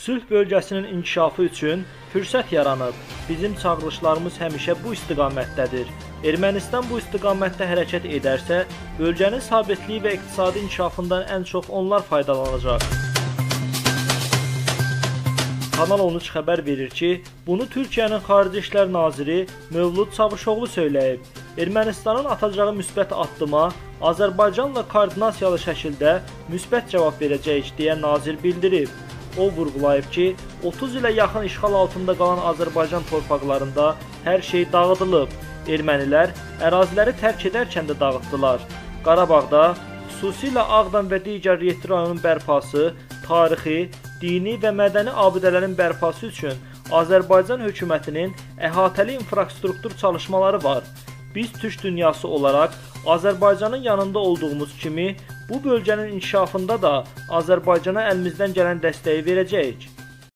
Sülh bölgəsinin inkişafı üçün fürsət yaranıb. Bizim çağırışlarımız həmişə bu istiqamətdədir. Ermənistan bu istiqamətdə hərəkət edərsə, bölgənin sabitliyi və iqtisadi inkişafından ən çox onlar faydalanacaq. Kanal 13 xəbər verir ki, bunu Türkiyənin Xarici İşlər Naziri Mövlud Çavuşoğlu söyləyib. Ermənistanın atacağı müsbət addıma Azərbaycanla koordinasiyalı şəkildə müsbət cavab verəcəyik deyə nazir bildirib. O vurğulayıb ki, 30 ilə yaxın işğal altında qalan Azərbaycan torpaqlarında hər şey dağıdılıb. Ermənilər əraziləri tərk edərkən də dağıtdılar. Qarabağda xüsusilə Ağdam və digər 7 rayonun bərpası, tarixi, dini və mədəni abidələrin bərpası üçün Azərbaycan hökumətinin əhatəli infrastruktur çalışmaları var. Biz Türk dünyası olaraq Azərbaycanın yanında olduğumuz kimi bu bölgənin inkişafında da Azərbaycana əlimizdən gələn dəstəyi verəcəyik.